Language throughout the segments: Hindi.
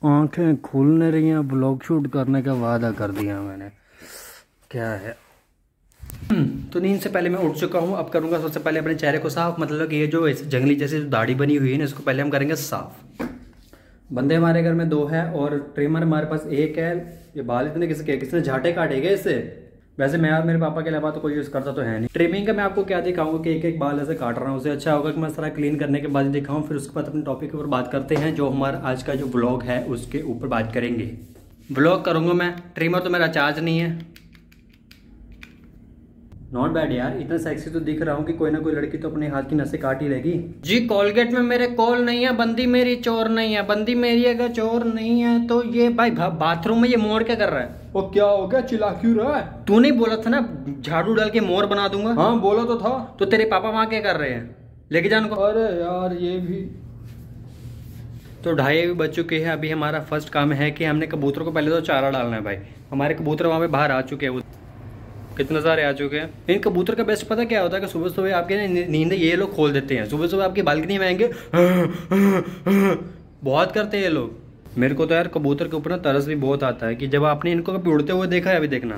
आंखें खुल नहीं रही हैं। ब्लॉग शूट करने का वादा कर दिया मैंने, क्या है। तो नींद से पहले मैं उठ चुका हूँ। अब करूँगा सबसे पहले अपने चेहरे को साफ, मतलब कि ये जो जंगली जैसी जो दाढ़ी बनी हुई है ना, इसको पहले हम करेंगे साफ। बंदे हमारे घर में 2 है और ट्रिमर हमारे पास 1 है। ये बाल इतने किसने झाटे काटेंगे इससे। वैसे मैं और मेरे पापा के अलावा तो कोई यूज़ करता तो है नहीं। ट्रिमिंग का मैं आपको क्या दिखाऊंगा कि एक एक बाल ऐसे काट रहा हूँ। उससे अच्छा होगा कि मैं सारा क्लीन करने के बाद ही दिखाऊँ। फिर उसके बाद अपने टॉपिक के ऊपर बात करते हैं, जो हमारा आज का जो ब्लॉग है उसके ऊपर बात करेंगे। ब्लॉग करूँगा मैं। ट्रिमर तो मेरा चार्ज नहीं है। नॉट बैड यार, इतना सेक्सी तो दिख रहा हूँ कि कोई ना कोई लड़की तो अपने हाथ की नसें काट ही लेगी। जी कोलगेट में मेरे कॉल नहीं है, बंदी मेरी चोर नहीं है। बंदी मेरी अगर चोर नहीं है तो ये भाई बाथरूम में ये मोर क्या कर रहा है? वो क्या हो गया, चिल्ला क्यों रहा है? तू नहीं बोला था ना झाड़ू डाल के मोर बना दूंगा? हाँ बोला तो था। तो तेरे पापा वहां क्या कर रहे हैं? लेके जान को। अरे यार ये भी तो 2:30 बज चुके हैं। अभी हमारा फर्स्ट काम है कि हमने कबूतरों को पहले तो चारा डालना है भाई। हमारे कबूतर वहाँ पे बाहर आ चुके हैं, कितने सारे आ चुके हैं। इन कबूतर का बेस्ट पता क्या होता है कि सुबह सुबह आपके नींद ये लोग खोल देते हैं। सुबह सुबह आपकी बालकनी में आएंगे, बहुत करते हैं ये लोग। मेरे को तो यार कबूतर के ऊपर ना तरस भी बहुत आता है कि जब आपने इनको कभी उड़ते हुए देखा है, अभी देखना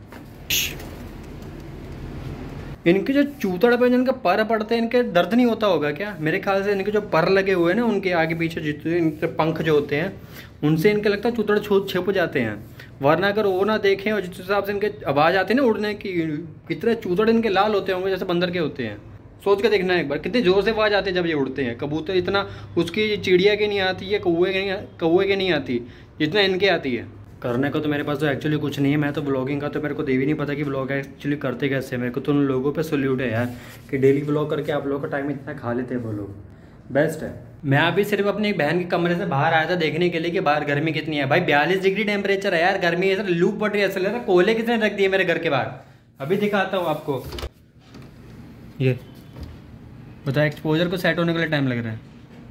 इनके जो चूतड़ पे जिनके पर पड़ते हैं, इनके दर्द नहीं होता होगा क्या? मेरे ख्याल से इनके जो पर लगे हुए हैं ना, उनके आगे पीछे जितने इनके पंख जो होते हैं, उनसे इनके लगता है चूतड़ छिप जाते हैं। वरना अगर वो ना देखें और जिस हिसाब से इनके आवाज़ आती है ना उड़ने की, कितने चूतड़ इनके लाल होते होंगे जैसे बंदर के होते हैं। सोच के देखना एक बार, कितनी ज़ोर से आवाज़ आती है जब ये उड़ते हैं। कबूतर इतना उसकी चिड़िया की नहीं आती है, कौवे की नहीं आती जितना इनके आती है। करने को तो मेरे पास तो एक्चुअली कुछ नहीं है। मैं तो ब्लॉगिंग का तो मेरे को दे भी नहीं पता कि ब्लॉग एक्चुअली करते कैसे। मेरे को तो उन लोगों पे सल्यूट है यार कि डेली ब्लॉग करके आप लोगों का टाइम इतना खा लेते हैं। वो लोग बेस्ट है। मैं अभी सिर्फ अपनी बहन के कमरे से बाहर आया था देखने के लिए कि बाहर गर्मी कितनी है। भाई 42 डिग्री टेम्परेचर है यार, गर्मी है, लूप पड़ रही है। ऐसा लग रहा है कोयले किसने रख दिए मेरे घर के बाहर। अभी दिखाता हूँ आपको। ये बताओ, एक्सपोजर को सेट होने के लिए टाइम लग रहा है।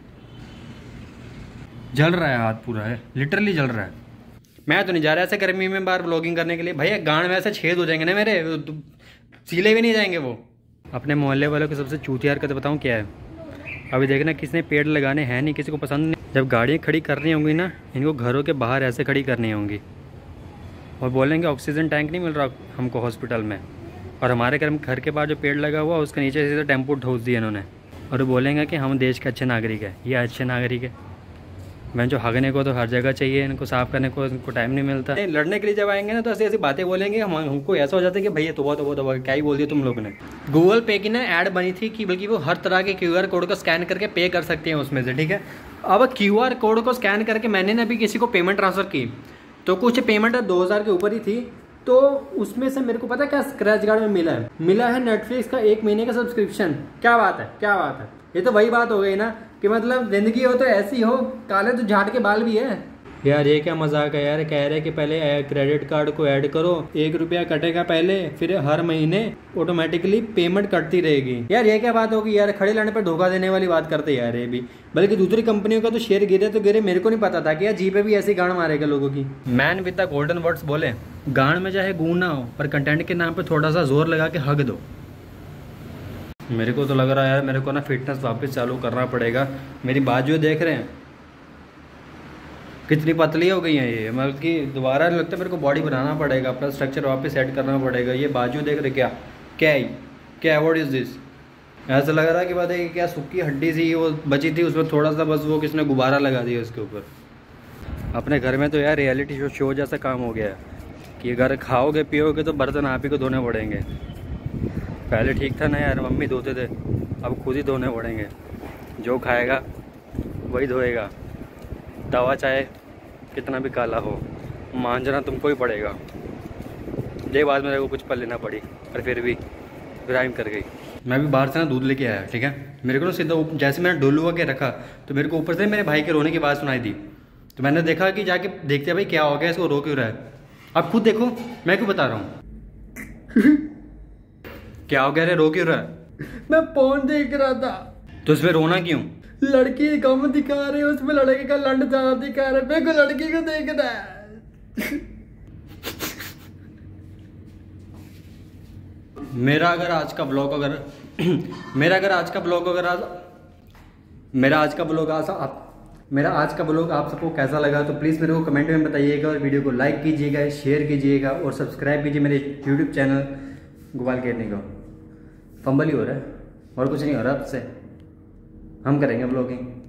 जल रहा है हाथ पूरा, है लिटरली जल रहा है। मैं तो नहीं जा रहा ऐसे गर्मी में बाहर व्लॉगिंग करने के लिए। भैया गांड में ऐसे छेद हो जाएंगे ना मेरे, सीले भी नहीं जाएंगे वो। अपने मोहल्ले वालों की सबसे चूतिया हरकत बताऊँ क्या है? अभी देखना, किसने पेड़ लगाने हैं नहीं, किसी को पसंद नहीं। जब गाड़ियाँ खड़ी करनी होंगी ना, इनको घरों के बाहर ऐसे खड़ी करनी होंगी और बोलेंगे ऑक्सीजन टैंक नहीं मिल रहा हमको हॉस्पिटल में। और हमारे घर के बाहर जो पेड़ लगा हुआ उसके नीचे सीधे टेम्पो ठोस दिए इन्होंने और बोलेंगे कि हम देश के अच्छे नागरिक हैं। ये अच्छे नागरिक है? मैं जो हगने को तो हर जगह चाहिए, इनको साफ करने को इनको टाइम नहीं मिलता। लड़ने के लिए जब आएंगे ना तो ऐसी ऐसी बातें बोलेंगे, हमको ऐसा हो जाता है कि भैया तो क्या ही बोल दिया तुम लोगों ने। गूगल पे की ना ऐड बनी थी कि बल्कि वो हर तरह के QR कोड को स्कैन करके पे कर सकते हैं उसमें से, ठीक है। अब QR कोड को स्कैन करके मैंने ना अभी किसी को पेमेंट ट्रांसफ़र की तो कुछ पेमेंट 2000 के ऊपर ही थी। तो उसमें से मेरे को पता है क्या स्क्रैच कार्ड में मिला है नेटफ्लिक्स का 1 महीने का सब्सक्रिप्शन। क्या बात है, क्या बात है। ये तो वही बात हो गई ना कि मतलब जिंदगी हो तो ऐसी हो, काले तो झाड़ के बाल भी है यार। ये क्या मजाक है यार। कह रहे कि पहले क्रेडिट कार्ड को ऐड करो, 1 रुपया कटेगा पहले, फिर हर महीने ऑटोमेटिकली पेमेंट कटती रहेगी। यार ये क्या बात होगी यार, खड़े लाने पर धोखा देने वाली बात करते यार ये भी। बल्कि दूसरी कंपनियों का तो शेयर गिरे तो गिरे, मेरे को नहीं पता था कि यार जी पे भी ऐसी गांड मारेगा लोगों की। Man with the golden words बोले, गांड में चाहे गूं ना हो पर कंटेंट के नाम पर थोड़ा सा जोर लगा के हक दो। मेरे को तो लग रहा है यार मेरे को ना फिटनेस वापस चालू करना पड़ेगा। मेरी बाजू देख रहे हैं कितनी पतली हो गई है ये, मतलब कि दोबारा लगता है मेरे को बॉडी बनाना पड़ेगा, अपना स्ट्रक्चर वापस सेट करना पड़ेगा। ये बाजू देख रहे क्या व्हाट इज़ दिस? ऐसा लग रहा है कि बात है कि क्या सूखी हड्डी सी वो बची थी, उसमें थोड़ा सा बस वो किसने गुब्बारा लगा दिया उसके ऊपर। अपने घर में तो यार रियलिटी शो जैसा काम हो गया है कि अगर खाओगे पियोगे तो बर्तन आप ही को धोने पड़ेंगे। पहले ठीक था ना यार, मम्मी धोते थे, अब खुद ही धोने पड़ेंगे। जो खाएगा वही धोएगा। दवा चाहे कितना भी काला हो, मांझना तुमको ही पड़ेगा। ये बात मेरे को कुछ पल लेना पड़ी पर फिर भी ग्राइम कर गई। मैं भी बाहर से ना दूध लेके आया, ठीक है। मेरे को ना सीधा जैसे मैंने डोलुआ के रखा तो मेरे को ऊपर से मेरे भाई के रोने की बात सुनाई दी। तो मैंने देखा कि जाके देखते भाई क्या हो गया, इसको रो क्यों रहा है। अब खुद देखो, मैं क्यों बता रहा हूँ। क्या हो गया रे, रो क्यों रहा है? मैं फोन देख रहा था। तो इसमें रोना क्यों? लड़की कम दिखा रहे हैं, उसमें लड़के का लंड ज्यादा दिखा रहे, मेरे को लड़की को देखना है। मेरा आज का ब्लॉग अगर मेरा आज का ब्लॉग आप सबको कैसा लगा तो प्लीज़ मेरे को कमेंट में बताइएगा, और वीडियो को लाइक कीजिएगा, शेयर कीजिएगा और सब्सक्राइब कीजिए मेरे यूट्यूब चैनल गोपाल केरनी को। फंबल ही हो रहा है और कुछ नहीं हो रहा, आपसे हम करेंगे ब्लॉगिंग।